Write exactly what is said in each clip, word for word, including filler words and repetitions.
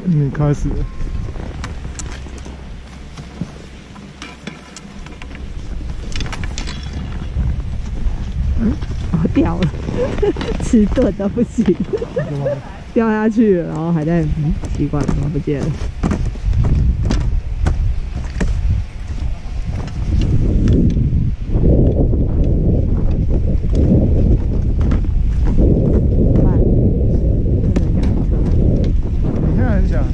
嗯，开始了。 嗯，哦，掉了，迟钝的不行，掉下去了，然后还在嗯，奇怪，怎么不见了？ 你现在很想？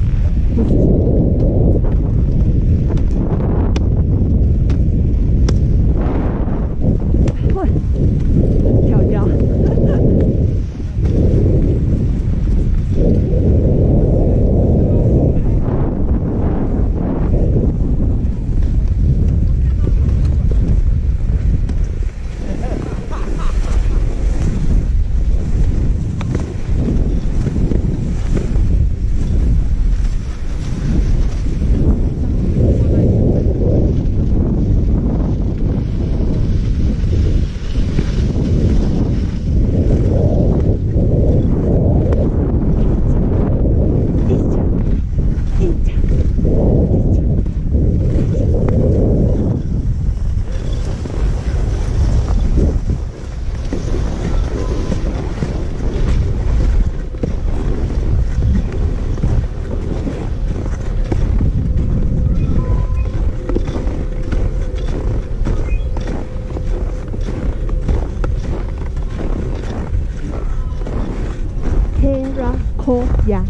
会跳掉。Terracotta。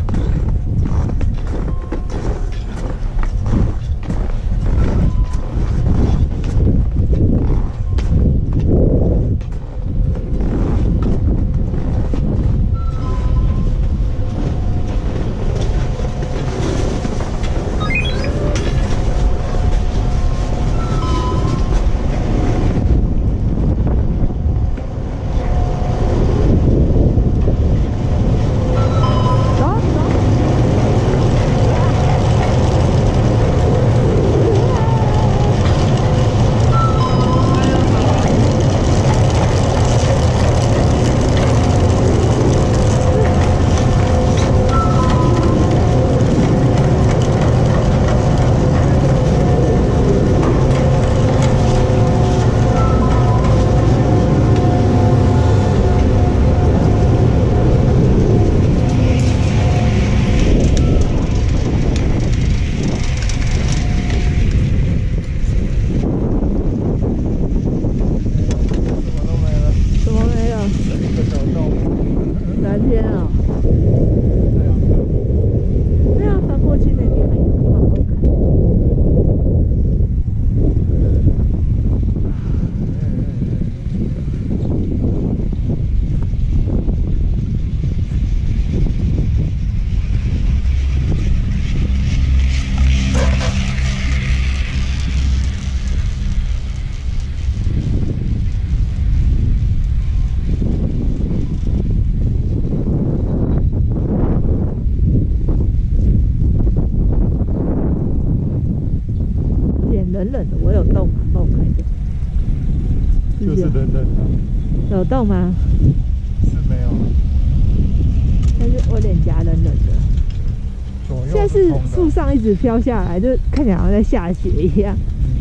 冷冷的，我有动吗？帮我看一下。 就是冷冷的。 有动吗？ 是没有。 但是我脸颊冷冷的。现在是树上一直飘下来，就看起来好像在下雪一样。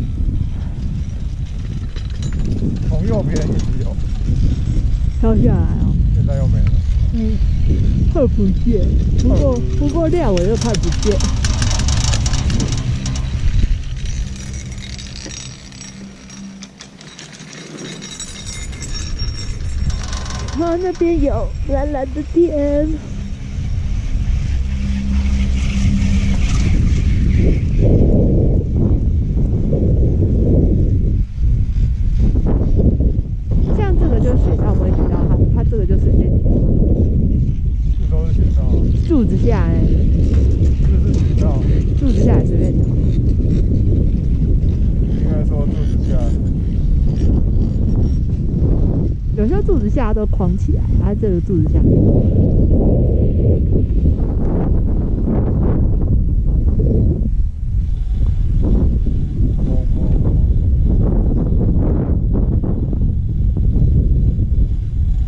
从右边一直有。 飘下来哦。 现在又没了。 嗯，看不见。不过不过亮我又看不见。啊，那边有蓝蓝的天。像这个就水稻不会水稻，它它这个就随便。 这都是水稻。 柱子下哎。 这是水稻。 柱子下来随便调。 应该说柱子下。 有时候柱子下都框起来，它这个柱子下。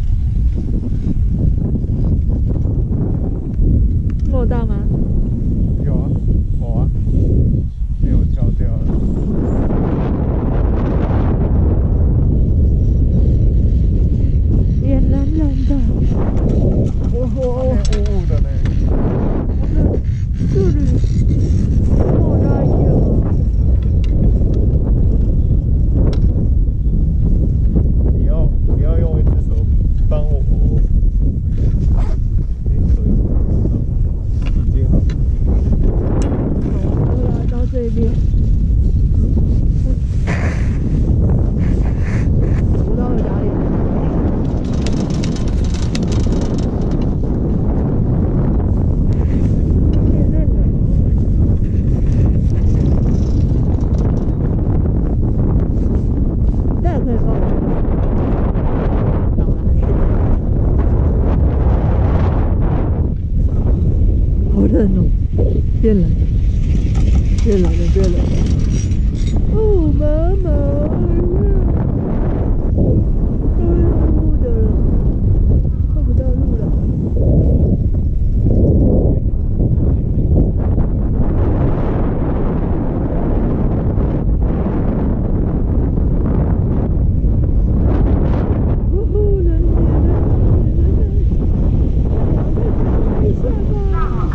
摸到吗？ 好冷哦，变冷，变冷了，变冷了。哦，妈妈，哎，路的了，看不到路了。呜呼，冷冷冷冷冷，再等一下吧。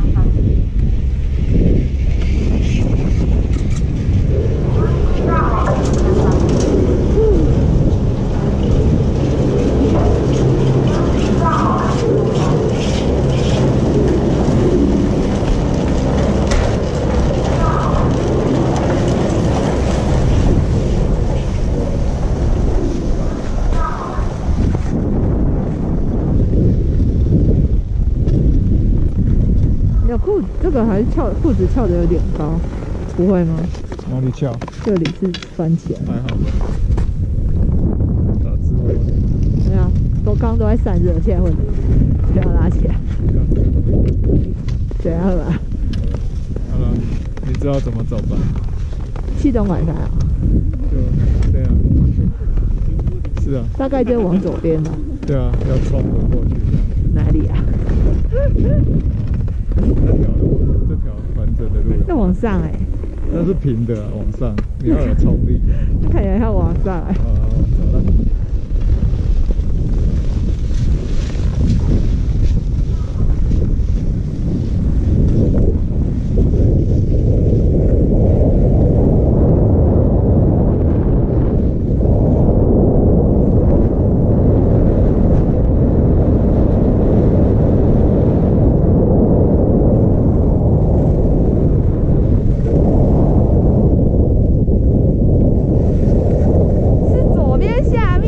有裤，这个还是翘裤子翘的有点高，不会吗？ 哪里翘？ 这里是翻起来， 还好吧。打字我对啊，都刚刚都在散热，现在会不要拉起来，怎样吧？ 好了，你知道怎么走吧？ 气动晚上啊， 就这样。是啊。 大概就往左边吧。 对啊，要冲着过去这样。 哪里啊？ 这条路，这条反着的路。 要往上哎、欸。 那是平的、啊，往上，你要有冲力。 看起来要往上哎、欸。 好，走了。 是左边下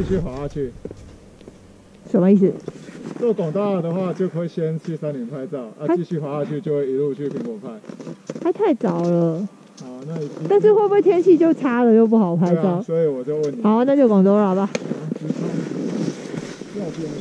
续滑下去。 什么意思？ 坐广大的话，就会先去山林拍照，啊，继续滑下去就会一路去苹果派。 还太早了。 好，那但是会不会天气就差了，又不好拍照？ 啊、所以我就问你。 好，那就广州了吧。 右边。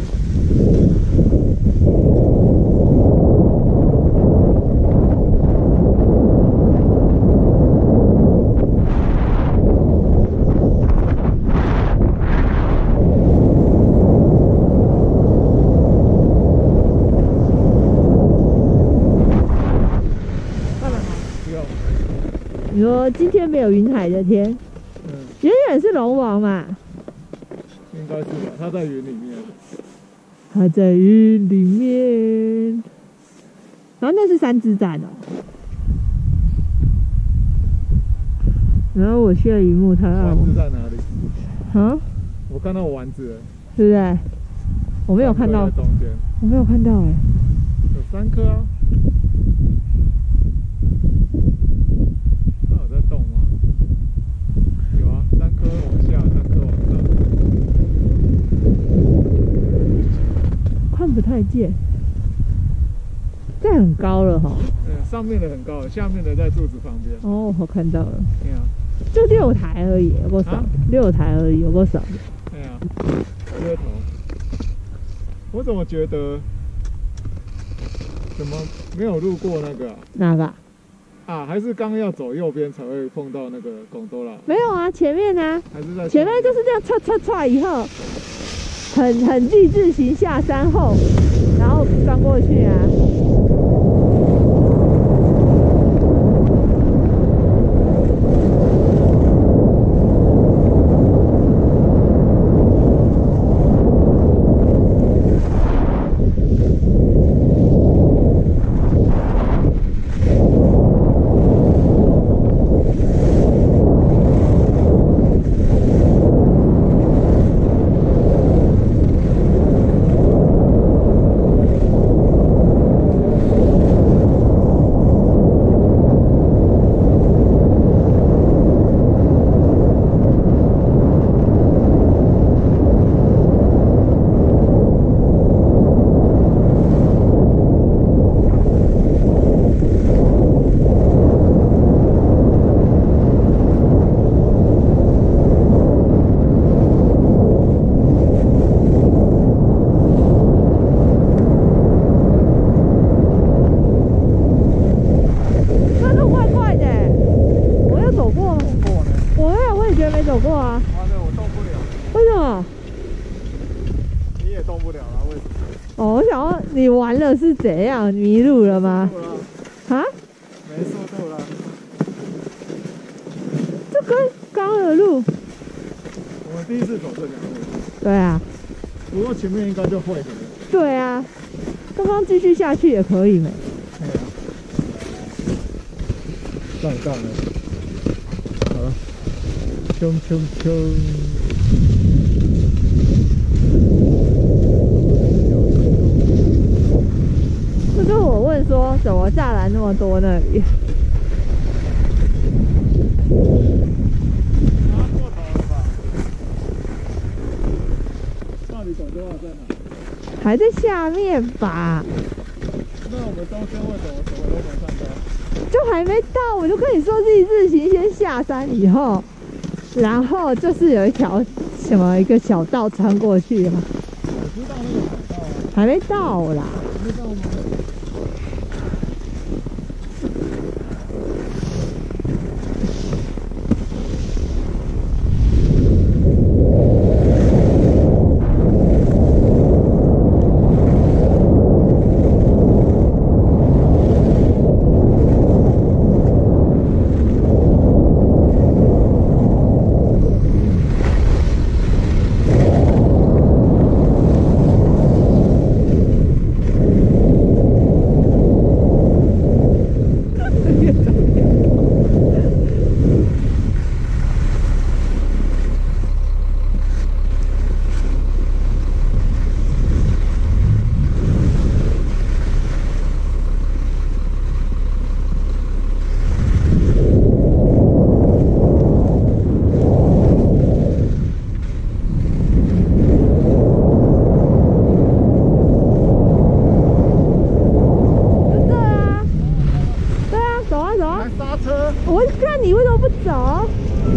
你说今天没有云海的天，嗯，远远是龙王嘛？ 应该是吧，他在云里面。 他在云里面。然后那是三支站哦。然后我现在荧幕它丸子在哪里？ 啊？ 我看到丸子了。 对不对？我没有看到。 中间。 我没有看到哎、欸。 有三颗啊。 不太见，这很高了哈。 嗯，上面的很高，下面的在柱子旁边。 哦，我看到了。 对啊， 就六台而已，有够少。啊、六台而已，有够少的。 对啊，车头。我怎么觉得怎么没有路过那个、啊？ 哪个？ 啊，还是刚要走右边才会碰到那个贡多拉？ 没有啊，前面啊。 还是在前面就是这样唰唰唰以后。很很 G 字形下山后，然后钻过去啊。走过啊。 完了，我动不了。 为什么？ 你也动不了了，为什么？ 哦，我想要你玩了是怎样？迷路了吗？啊？ 没速度了。 这跟刚的路。 我们第一次走这条路。 对啊。 不过前面应该就会的。 对啊。刚刚继续下去也可以没？ 对啊。上杠了。好了。冲冲冲！ 这就是我问说，怎么栅栏那么多那里？ 啊，过头了吧？到底广州话在哪？ 还在下面吧？ 那我们中间为什么什么都没看到？ 就还没到，我就跟你说自己自行先下山以后，然后就是有一条什么一个小道穿过去嘛。 我知道那个小道啊。 还没到啦。 还没到吗？ 走。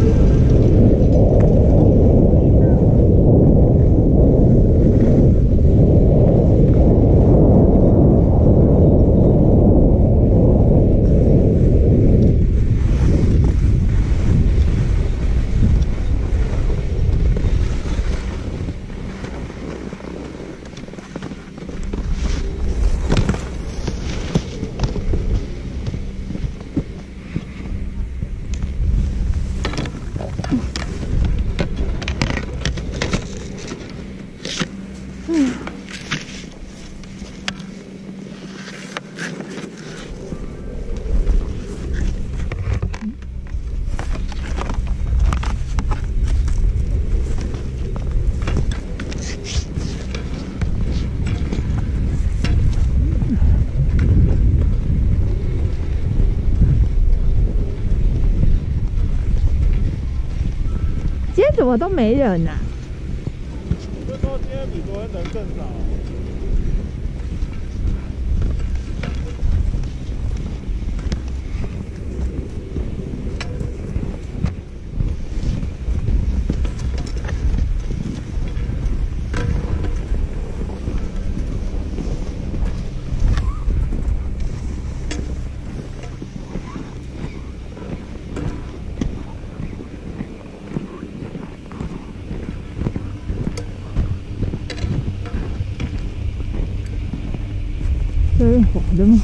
今天怎么都没人啊？ 就说今天比昨天人更少。 这是滑的吗？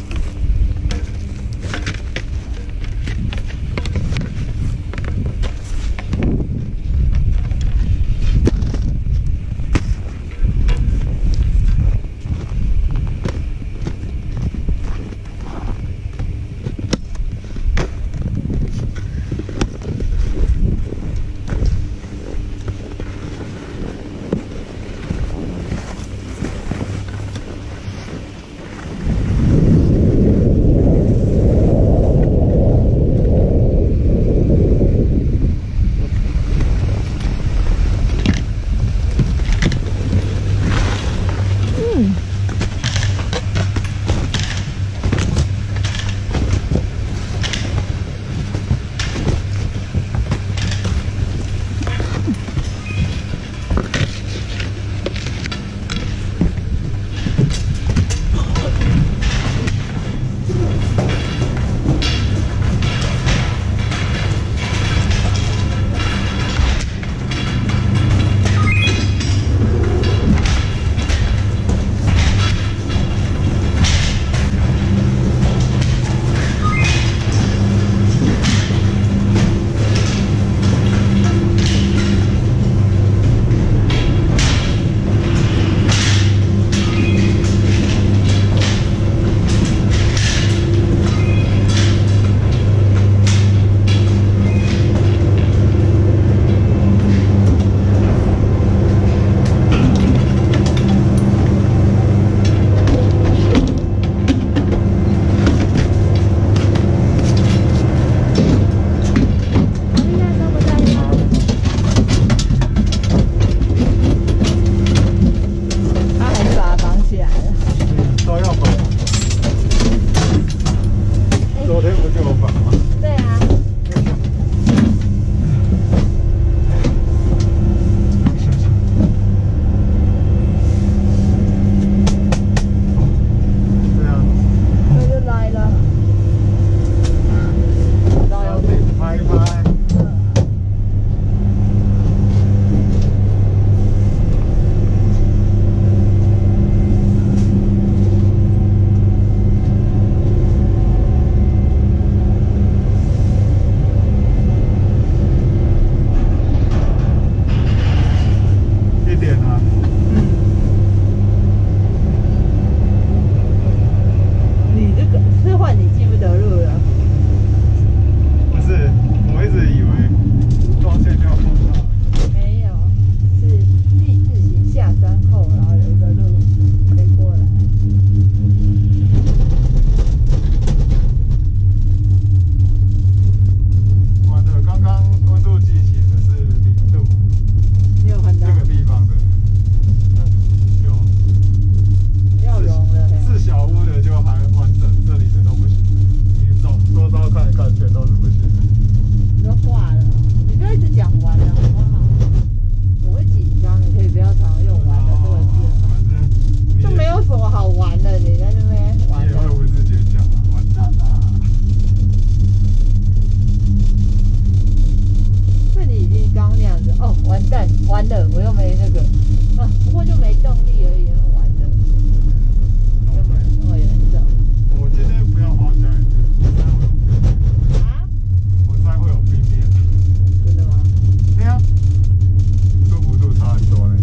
哦，完蛋，完了，我又没那个啊，不过就没动力而已，完了，又没那么严重。 我今天不要滑下来， 啊？ 我猜会有冰面。 真的吗？ 对啊，舒服度差很多呢。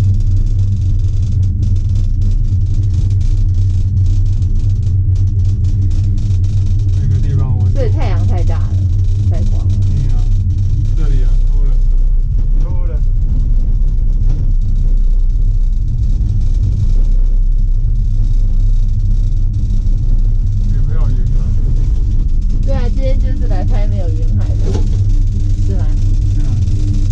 那个地方温度。 对，太阳太大了，太光了。 对啊，这里啊，秃了，秃了。有没有云啊？ 对啊，今天就是来拍没有云海的，是吗？ 对啊。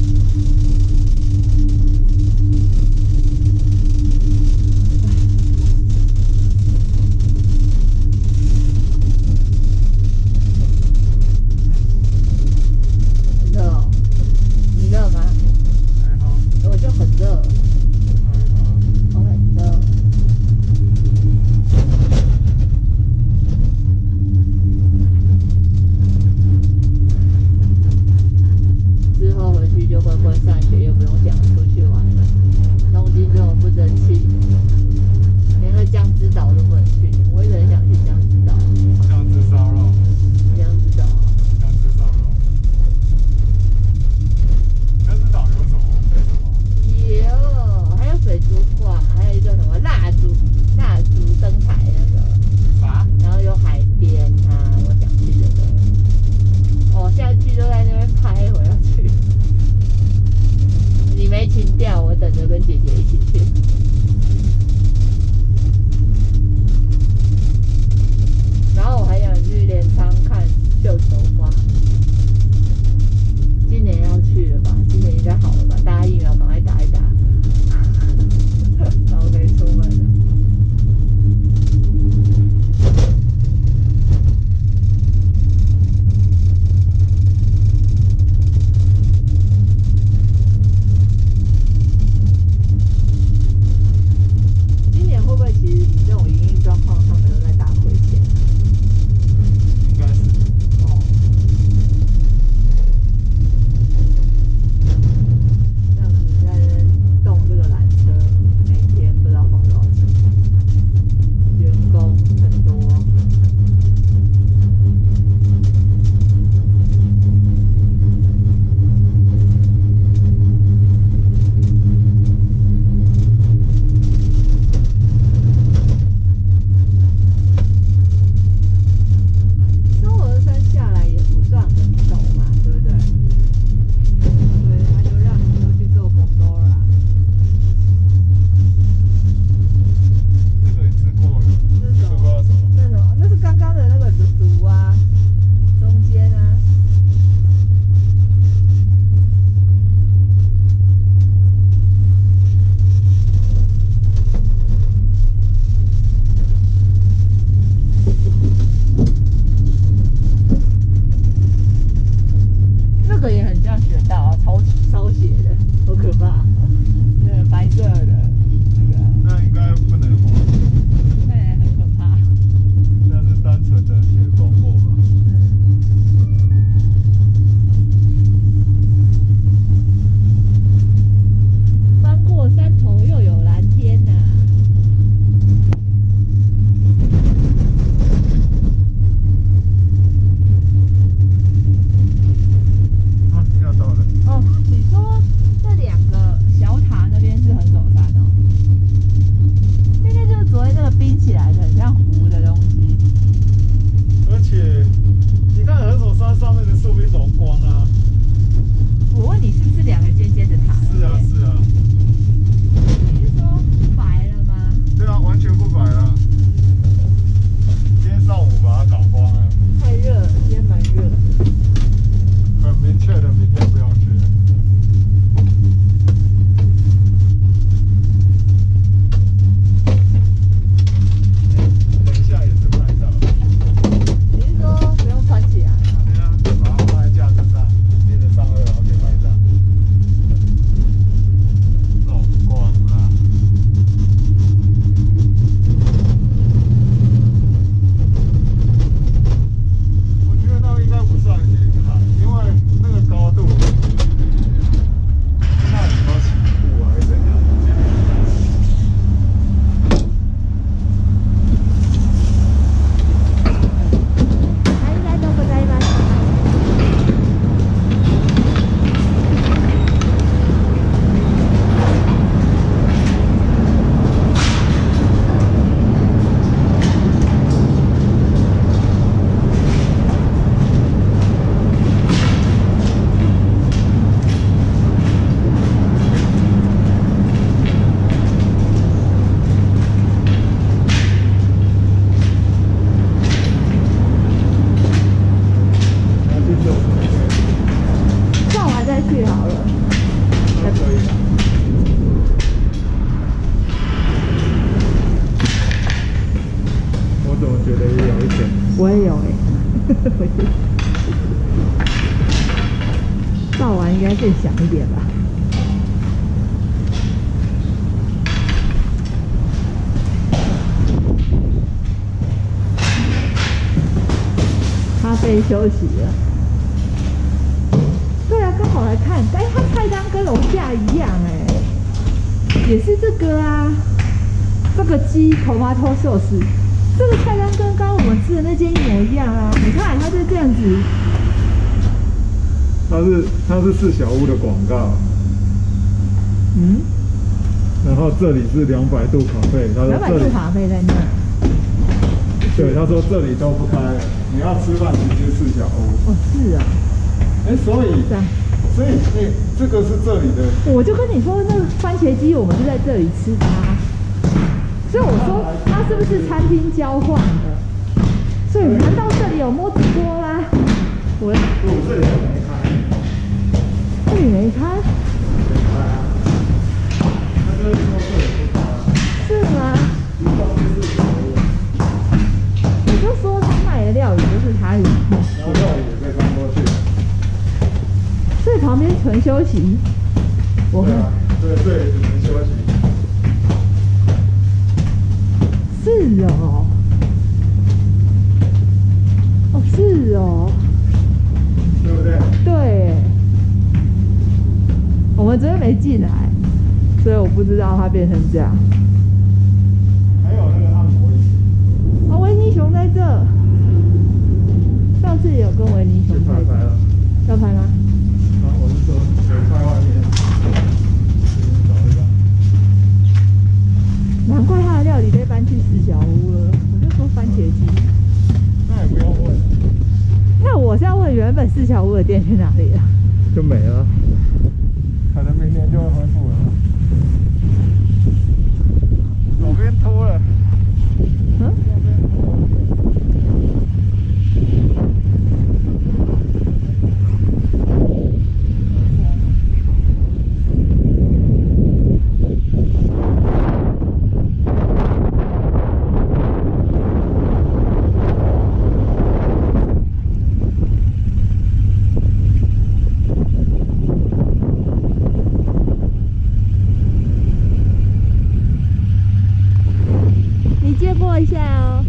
很热哦，你热吗？ 还好， 我就很热， 还好。 我很热。之后回去就乖乖上学，又不用想出去玩了。东京这种不争气，连个江之岛都不能去。我一直很想去江之岛。 酱汁烧肉， 江之岛， 酱汁烧肉。酱汁岛有什么？有什么？ 有，还有水族馆，还有一个什么蜡烛蜡烛灯台那个， 啥？ 然后有海边啊，我想去这个。哦，下去都在那边拍，我要去。你没情调，我等着跟姐姐一起去。然后我还想去镰仓看绣球花，今年要去了吧？今年应该好了吧？大家疫苗赶快打一打，然后可以出门了。今年会不会其实以这种营运状况，他们都在大亏钱？ 应该是。 哦，这样子在那边动这个缆车，每天不知道花多少钱，员工很多。松峨山下来也不算很陡嘛，对不对？对，他就让你都去做拱沟了。 这个也吃过了。 那什么？ 这个什么？ 那什么？那是刚刚的那个毒啊，中间啊。那个也很像雪道啊，超超斜的，好可怕。对，白色的那个， 那应该不能滑， 那也很可怕。 那是单纯的雪崩过吧？ 翻过山头又有蓝天呐、 啊，要到了。 好了。 都可以的。我怎么觉得也有一点？ 我也有哎、欸。照完应该更响一点吧。咖啡休息了。对啊，刚好来看，哎，它菜单跟楼下一样哎、欸，也是这个啊，这个鸡 tomato sauce， 这个菜单跟刚刚我们吃的那间一模一样啊。你看，它就这样子。 它是它是四小屋的广告。 嗯。 然后这里是两百度咖啡，他说两百度咖啡在那。 对，他说这里都不开了，你要吃饭直接四小屋。 哦，是啊。 哎，所以这样， 所以哎，这个是这里的。 我就跟你说，那个番茄鸡我们是在这里吃它，所以我说它是不是餐厅交换的？所以难道这里有摩托车啦？我我这里还没开。 这里没开？ 没开啊。他就是说这里不开。 是吗？ 一到四小屋。 你就说他卖的料理就是他里面， 然后料理也可以搬过去。 所以旁边纯休息。我对啊，对，这里只能休息。 是哦。哦，是哦。 对不对？ 对。我们昨天没进来，所以我不知道它变成这样。 还有那个按摩椅。 哦，维尼熊在这。上次也有跟维尼熊拍。 拍了。 要拍吗？ 啊，我是说，我拍外面。找一个。 难怪他的料理被搬去四小屋了。我就说番茄鸡。 那也不用问。 那我是要问原本四小屋的店去哪里了？ 就没了。可能明年就会恢复了。左边秃了。 嗯？借过一下哦。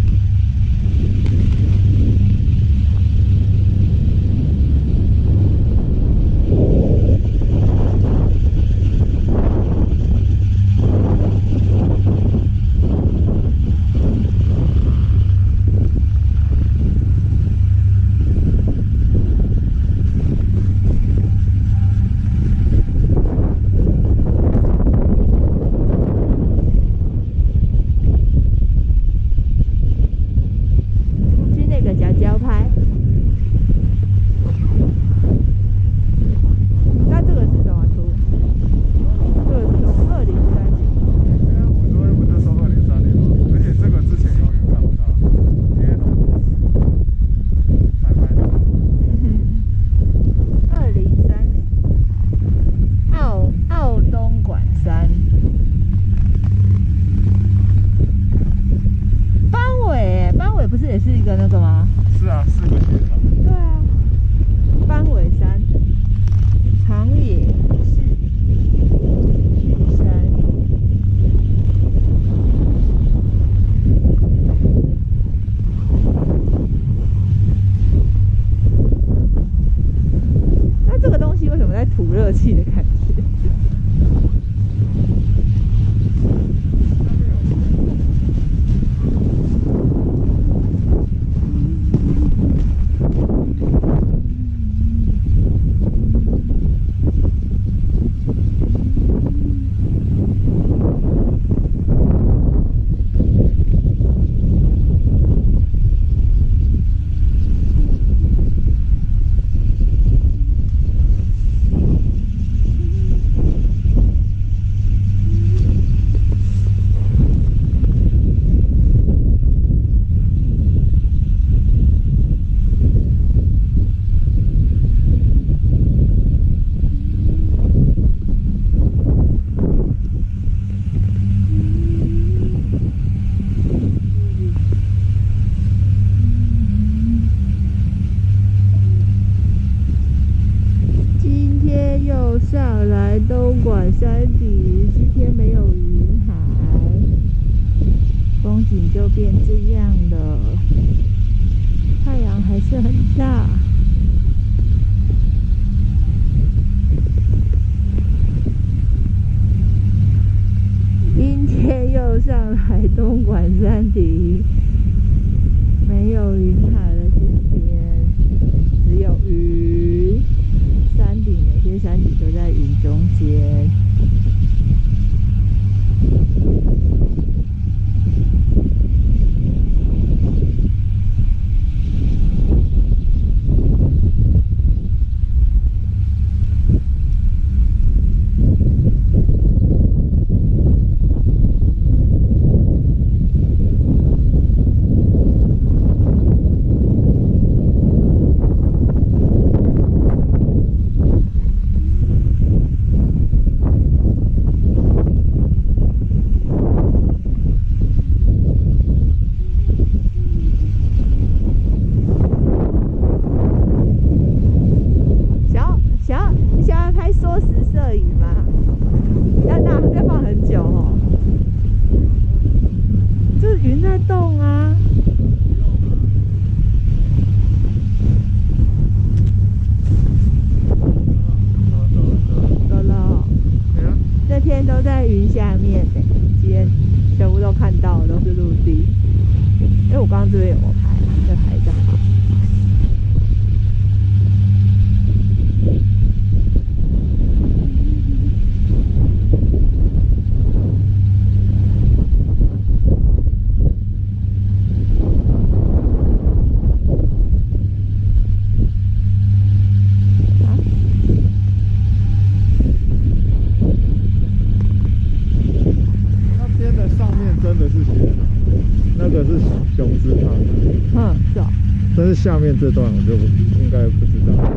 上来东莞山顶，今天没有云海，风景就变这样了。太阳还是很大。今天又上来东莞山顶，没有云海了，今天只有云。山顶哪些山顶都在云中间。都在云下面呢，今天全部都看到都是陆地。因为我刚刚这边有没有拍啊？这拍一下好。 但是下面这段我就应该不知道。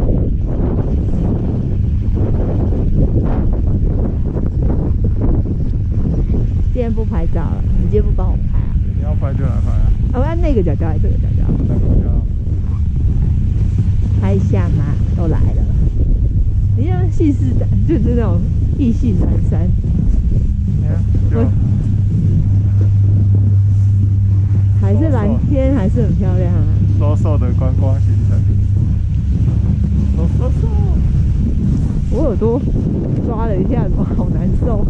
今天不拍照了，你今天不帮我拍啊？ 你要拍就来拍啊！ 我要那个角角还是这个角角？ 那个角角。 拍一下嘛，都来了。你像细视的，就是那种意兴阑珊。 你看，就还是蓝天，还是很漂亮啊。 瘦瘦的观光行程，瘦瘦瘦。 我耳朵抓了一下，怎么好难受？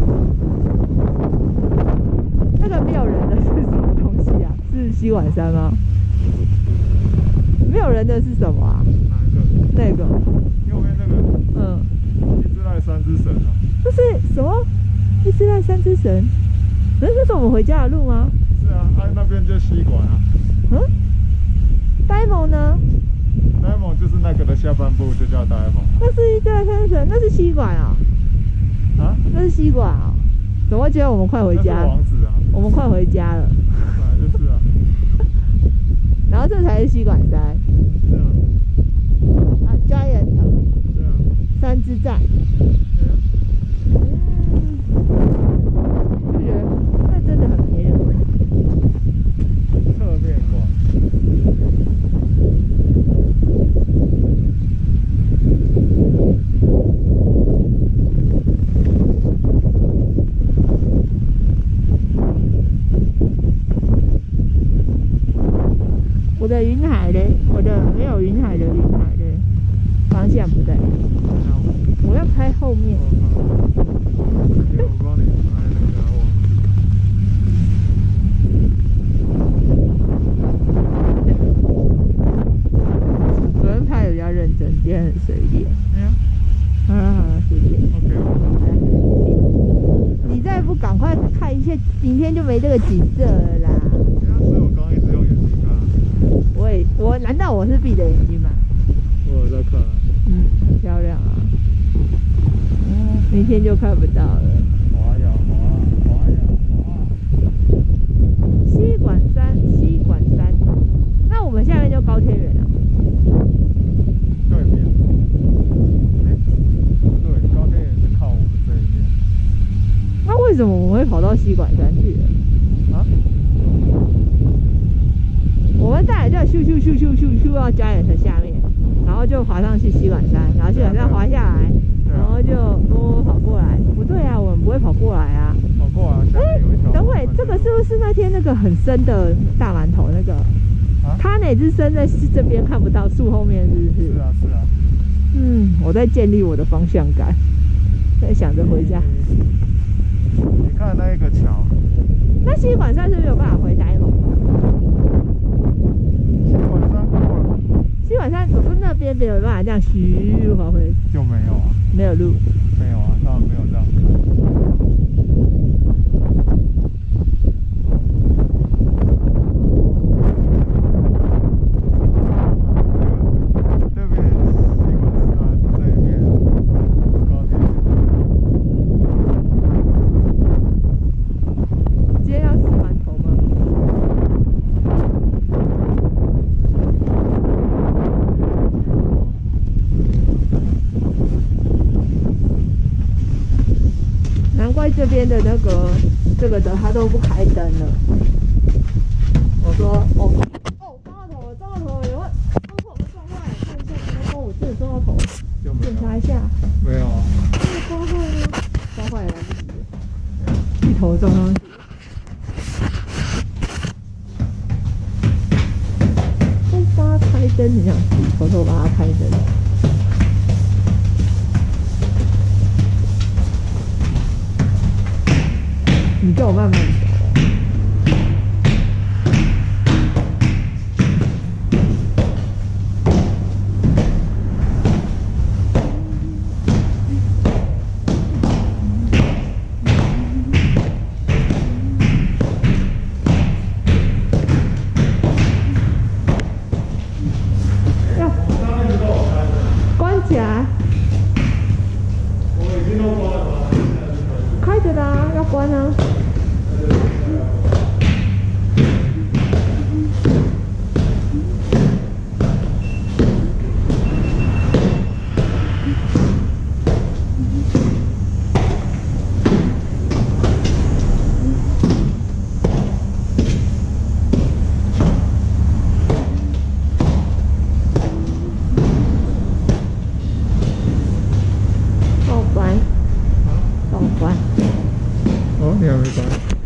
那个没有人的是什么东西啊？是西莞山吗？没有人的是什么啊？哪一个？那个。 右边那个。 嗯。 一只赖三只神啊。 这是什么？一只赖三只神？那这是我们回家的路吗？ 是啊，哎、啊，那边就西莞啊。 嗯。呆萌呢？ 呆萌就是那个的下半部就叫呆萌。 那是一只赖三只神，那是西莞啊。 啊？ 那是西莞啊。怎么会觉得我们快回家？ 那是王子啊。 我们快回家了。 本来就是啊。 然后这才是西莞山。 是啊。 啊 ，Giant。 对啊。 三之站。 对啊。 嗯。就觉得那真的很没人味。 侧面逛。 我的云海嘞，我的没有云海的云海嘞，方向不对，我要拍后面。 因为我帮你拍那个网址。昨天拍的比较认真，今天很随便。 哎呀， 好了好了，随便。 OK。 你再不赶快看一下，明天就没这个景色了啦。 所以我刚刚一直用眼睛看。 我也，我难道我是闭着眼睛吗？ 我有在看啊。 嗯，很漂亮啊。嗯，明天就看不到了。 滑呀滑，滑呀滑。 西莞山，西莞山。那我们下面就高天原了。 对面。哎，对，高天原是靠我们这一边。 那为什么我们会跑到西莞山去了？ 啊？ 我们再来就咻咻咻咻咻咻到Giant下面，然后就滑上去西莞山，然后西莞山滑下来，然后就天那个很深的大馒头那个， 啊， 它哪只深在这边看不到，树后面是不是？ 是啊是啊。 嗯，我在建立我的方向感，在想着回家。 你看那一个桥， 那吸管山是没有办法回呆吗？ 吸管山过了吸管山，我说那边没有办法这样徐滑回， 就没有啊， 没有路。 没有啊，他们没有这样看。 这边的那个这个的，它都不开灯了。我说，哦哦，撞到头了，撞到头了，有没有？撞头了，撞坏了，看一下，哦，我真的撞到头，检查一下。 没有啊。 撞坏了，撞坏了，来不及了，一头撞上去。再帮它开灯，你想偷偷帮它开灯？你叫我慢慢走。要关起来。我已经都关了。开着的啊，要关啊。